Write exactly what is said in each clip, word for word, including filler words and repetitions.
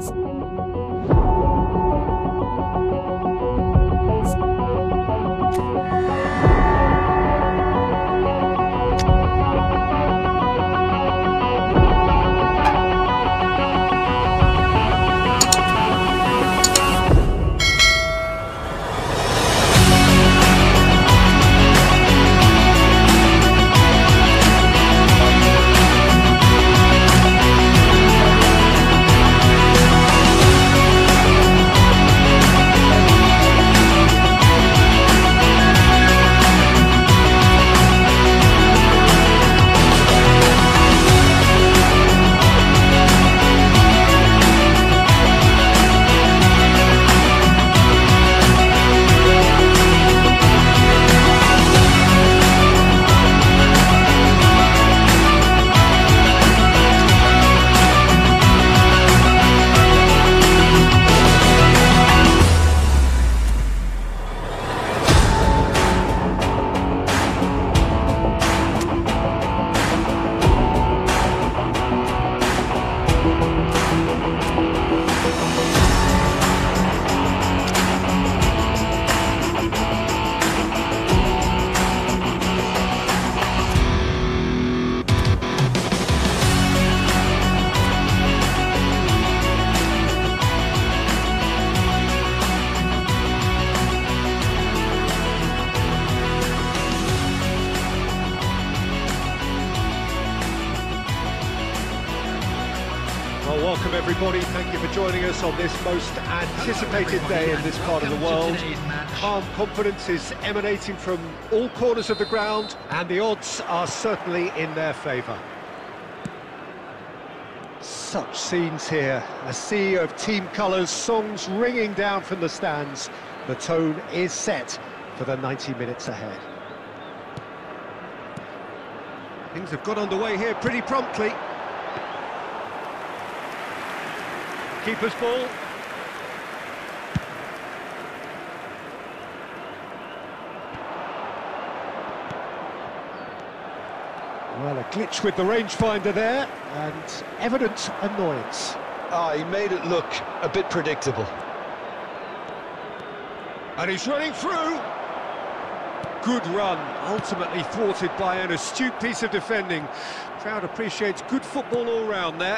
Well, welcome everybody. Thank you for joining us on this most anticipated day in this part of the world. Calm confidence is emanating from all corners of the ground, and the odds are certainly in their favour. Such scenes here, a sea of team colours, songs ringing down from the stands. The tone is set for the ninety minutes ahead. Things have got underway here pretty promptly. Keeper's ball. Well, a glitch with the rangefinder there, and evident annoyance. Ah, he made it look a bit predictable. And he's running through. Good run, ultimately thwarted by an astute piece of defending. Crowd appreciates good football all round there.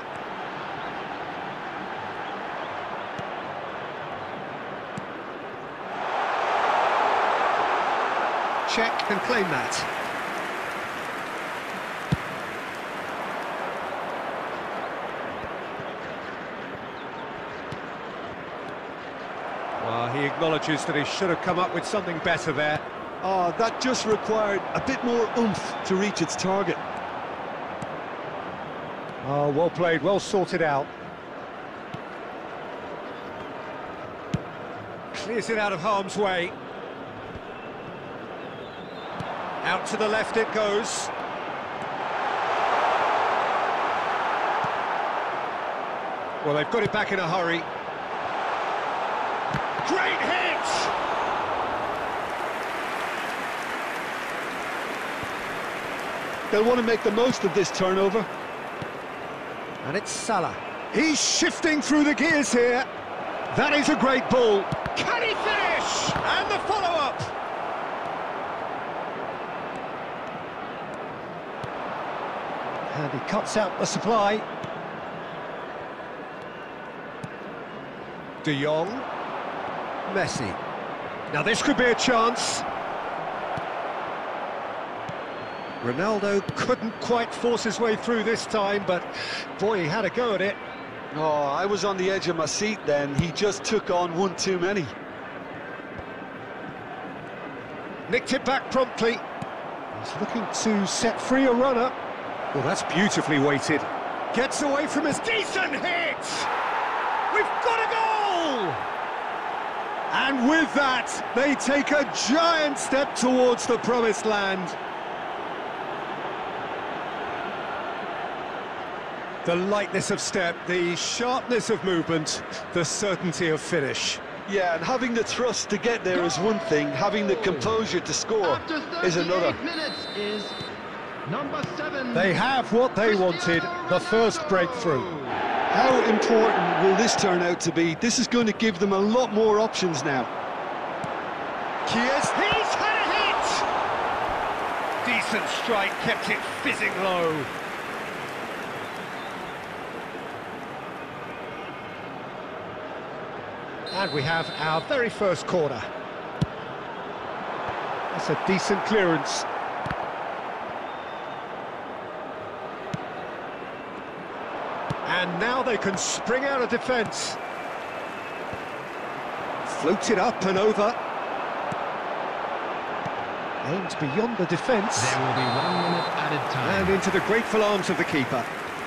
Check and claim that. Well, he acknowledges that he should have come up with something better there. Oh, that just required a bit more oomph to reach its target. Oh, well played, well sorted out. Clears it out of harm's way. Out to the left it goes. Well, they've got it back in a hurry. Great hit! They'll want to make the most of this turnover. And it's Salah. He's shifting through the gears here. That is a great ball. Can he finish? And the follow-up. And he cuts out the supply. De Jong. Messi. Now this could be a chance. Ronaldo couldn't quite force his way through this time, but boy, he had a go at it. Oh, I was on the edge of my seat then. He just took on one too many. Nicked it back promptly. He's looking to set free a runner. Well, that's beautifully weighted. Gets away from his decent hit! We've got a goal! And with that, they take a giant step towards the promised land. The lightness of step, the sharpness of movement, the certainty of finish. Yeah, and having the thrust to get there is one thing, having the composure to score is another. Minutes is number seven. They have what they wanted, the first breakthrough. How important will this turn out to be? This is going to give them a lot more options now. Kiers, he's had a hit! Decent strike, kept it fizzing low. And we have our very first corner. That's a decent clearance. And now they can spring out of defence. Floated up and over. Aimed beyond the defence. There will be one minute added time. And into the grateful arms of the keeper.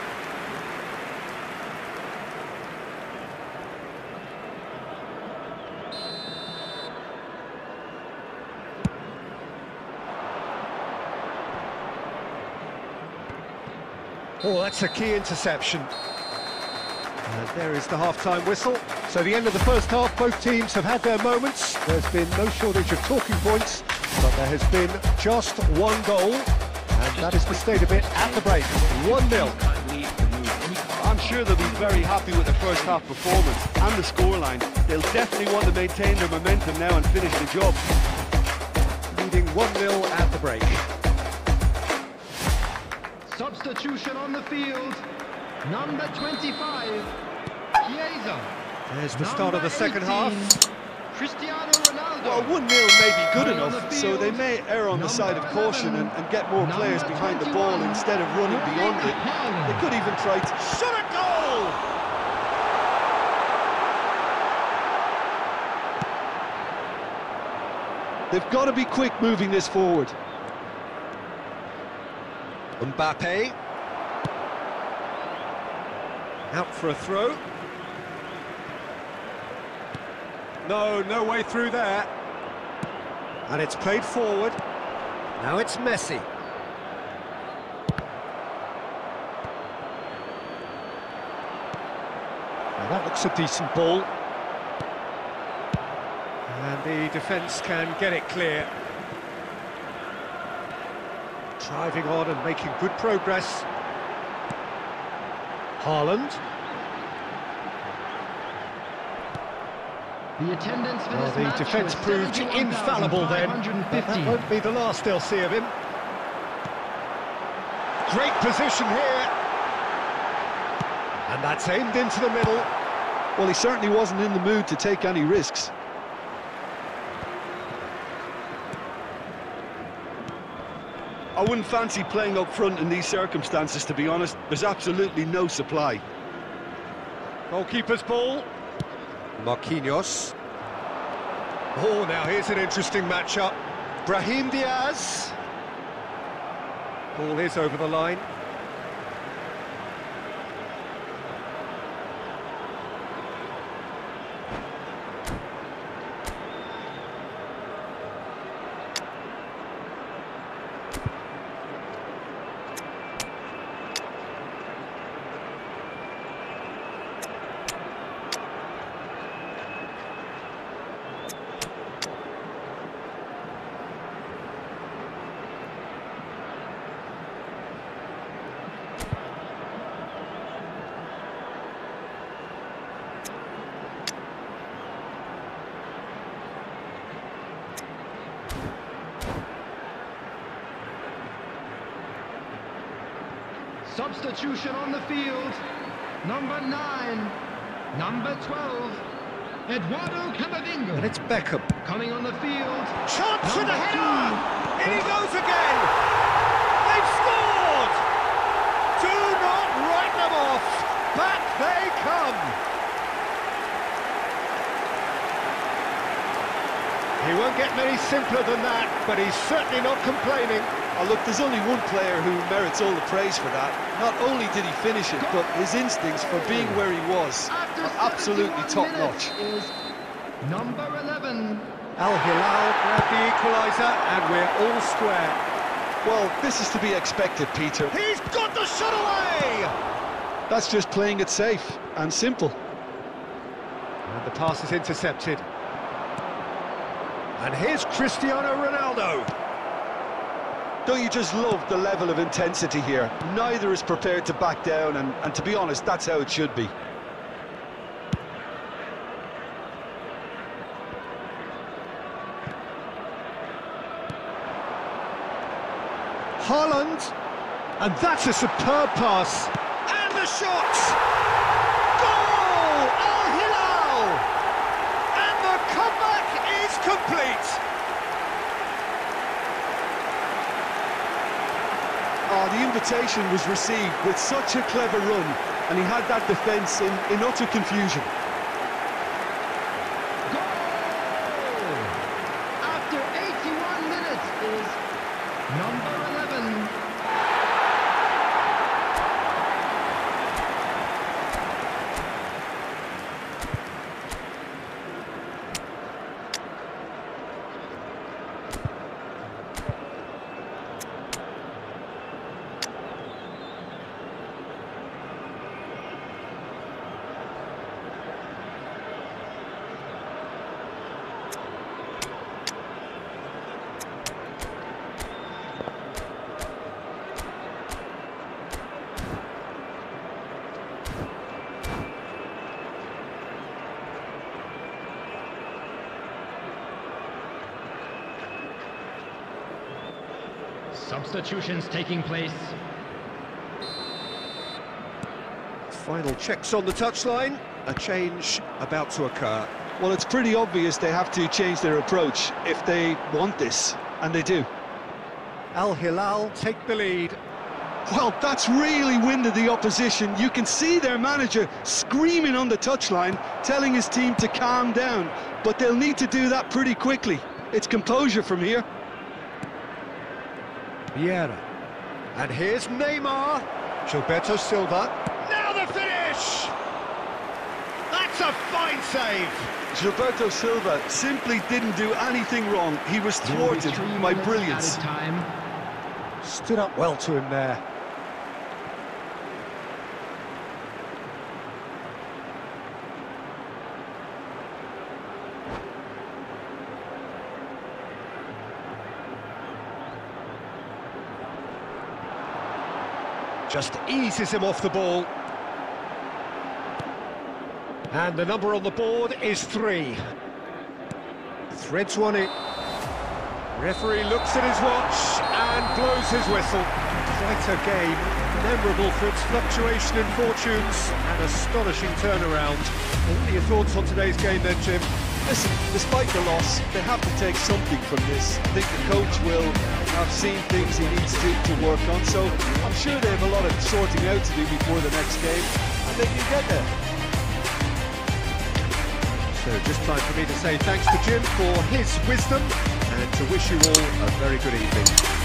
Oh, that's a key interception. And there is the half-time whistle. So the end of the first half, both teams have had their moments. There's been no shortage of talking points, but there has been just one goal, and that is the state of it at the break. one nil. I'm sure they'll be very happy with the first half performance and the scoreline. They'll definitely want to maintain their momentum now and finish the job. Leading one nil at the break. Substitution on the field, number twenty-five, Chiesa. There's the start of the second half. Cristiano Ronaldo. Well, one nil may be good enough, so they may err on the side of caution and, and get more players behind the ball instead of running beyond it. They could even try to... Shot a goal! They've got to be quick moving this forward. Mbappe. Out for a throw. No, no way through there. And it's played forward. Now it's Messi. Now that looks a decent ball. And the defence can get it clear. Driving on and making good progress. Haaland. The attendance for Well, this the match defence was proved infallible then. But that won't be the last they'll see of him. Great position here. And that's aimed into the middle. Well, he certainly wasn't in the mood to take any risks. I wouldn't fancy playing up front in these circumstances, to be honest. There's absolutely no supply. Goalkeeper's ball. Marquinhos. Oh, now here's an interesting matchup. Brahim Diaz. Ball is over the line. Substitution on the field, number nine, number twelve, Eduardo Camavinga. And it's Beckham. Coming on the field. Chance for the number header! two. In he goes again! They've scored! Do not write them off! Back they come! He won't get many simpler than that, but he's certainly not complaining. Oh, look, there's only one player who merits all the praise for that. Not only did he finish it, but his instincts for being where he was are absolutely top-notch. Is number eleven. Al Hilal grabbed the equaliser, and we're all square. Well, this is to be expected, Peter. He's got the shot away! That's just playing it safe and simple. And the pass is intercepted. And here's Cristiano Ronaldo. Don't you just love the level of intensity here? Neither is prepared to back down, and, and to be honest, that's how it should be. Haaland, and that's a superb pass. And the shot! Goal! Al Hilal! And the comeback is complete! Oh, the invitation was received with such a clever run, and he had that defence in, in utter confusion. Goal! After eighty-one minutes is number eleven. Substitutions taking place. Final checks on the touchline. A change about to occur. Well, it's pretty obvious they have to change their approach if they want this, and they do. Al Hilal take the lead. Well, that's really winded the opposition. You can see their manager screaming on the touchline, telling his team to calm down, but they'll need to do that pretty quickly. It's composure from here. Vieira. And here's Neymar. Gilberto Silva. Now the finish! That's a fine save! Gilberto Silva simply didn't do anything wrong. He was thwarted by brilliance. Time. Stood up well to him there. Just eases him off the ball. And the number on the board is three. Threads one in. Referee looks at his watch and blows his whistle. Quite a game, memorable for its fluctuation in fortunes and astonishing turnaround. What are your thoughts on today's game then, Jim? Listen, despite the loss, they have to take something from this. I think the coach will have seen things he needs to, to work on, so I'm sure they have a lot of sorting out to do before the next game, and they can get there. So just time for me to say thanks to Jim for his wisdom and to wish you all a very good evening.